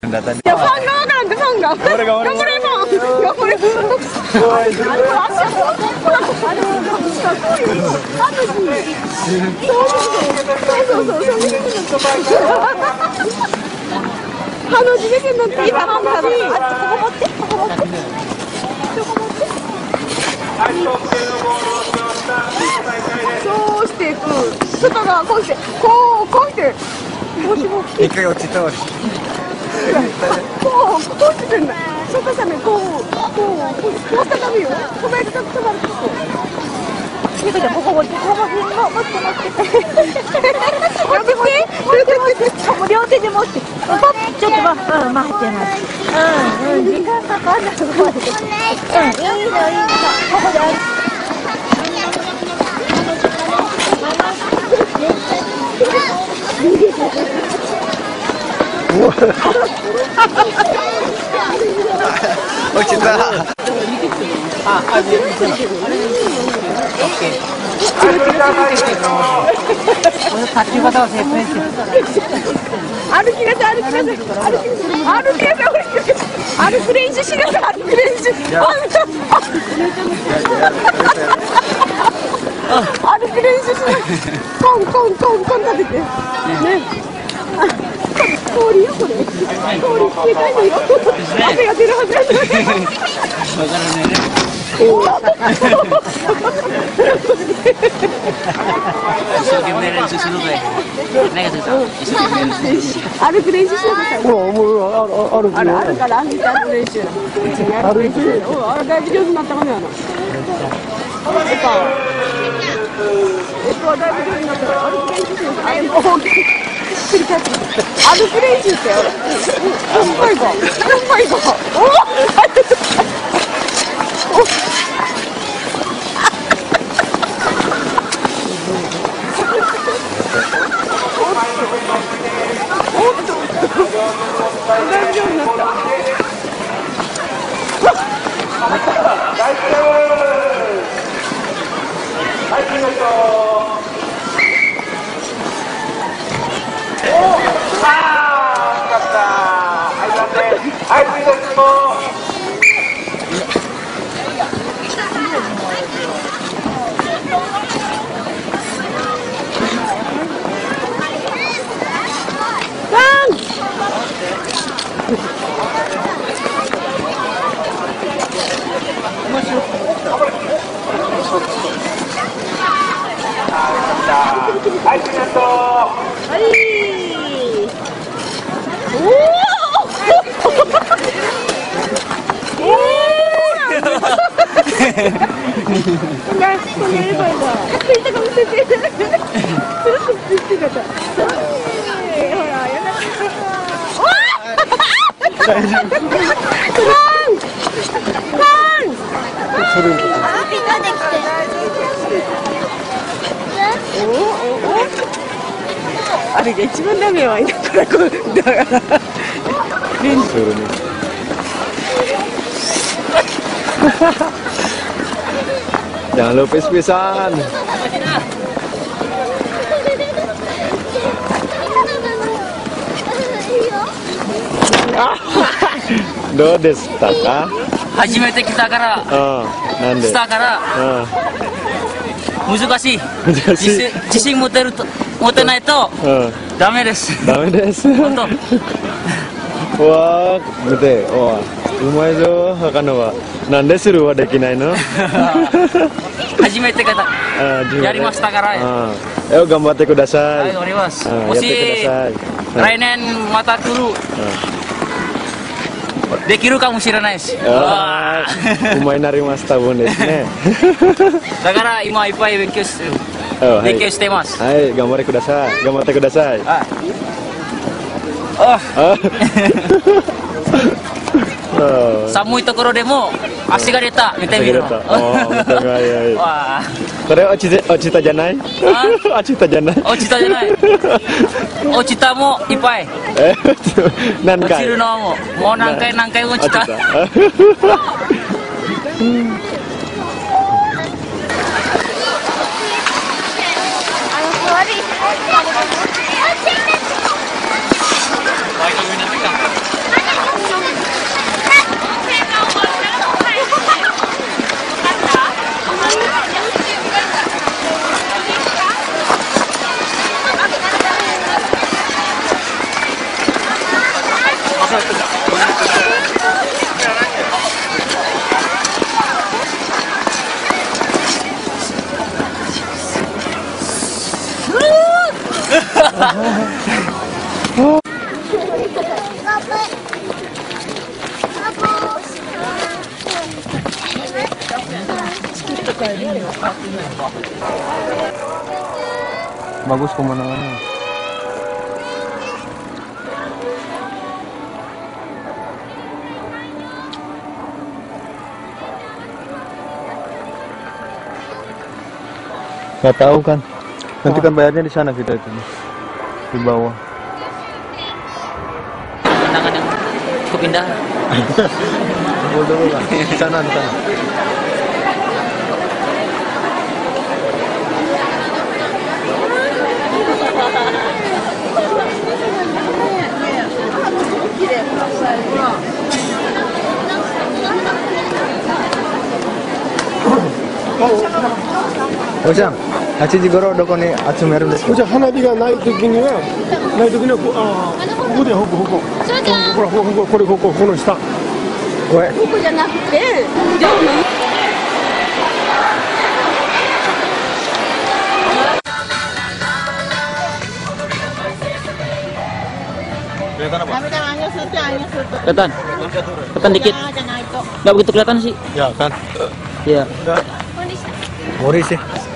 tadi. Ya, fang nggak kan? Fang nggak? Gambar fang. Gambar fang.そうしていく。外側こうして、こうして。 一回落ちたわ。 こうしてんだ。外さね、こうしたらダメよ。止まると止まると。ゆかちゃん、ここ持って、持って。両手で持って。ちょっと待って。時間かかんない。いいの。ここで。 落ちた。 歩きなさい。歩く練習しなさい。歩く練習。コン立てて。ね。氷よこれ。氷消えたいのよ。汗が出るはずなんだ。 一生懸命練習するぜ。 歩く練習しなさい。あるから歩く練習。大丈夫になったかね。だいぶ上手になったから歩く練習しなさい。歩く練習ってよ。うまいか。あれが一番ダメはだからこうだから。 Jangan lupa pisan. Do desu ka? 初めて来たから、 なんで？ 来たから、難しい。自信持てないと、ダメです。 ダメです。 本当。 わあ、見て、わあ、うまいぞ、魚は。なんでスルーはできないの？ 初めてやりましたから。 頑張ってください。 はい、お願いします。もし来年また来る。できるかもしれないし。うまいなりましたもんですね。 だから今いっぱい勉強してます。 はい、頑張ってください。頑張ってください。 寒いところでも足が出た。見てみろ。これ落ちたじゃない？落ちたじゃない？ 落ちたじゃない。落ちたもいっぱい。 何回？ 落ちるのもう何回落ちた。 悪い。 Bagus pemandangannya. Nggak tahu kan. Nanti kan bayarnya di sana kita itu. Di bawah. Pemandangan yang cukup indah. Dulu kan. Di sana, di sana.おじゃん、8時頃どこに集めるんですか。 じゃあ花火がない時にはここでここほらこの下これここじゃなくて、じゃあ Kelihatan? Kelihatan dikit. Nggak begitu kelihatan sih. ya kan. Iya. Ngori sih.